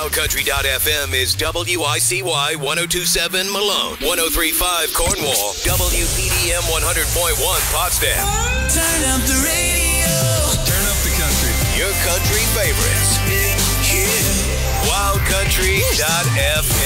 WildCountry.fm is WICY 1027 Malone, 1035 Cornwall, WPDM 100.1 Potsdam. Turn up the radio. Turn up the country. Your country favorites. Yeah. WildCountry.fm.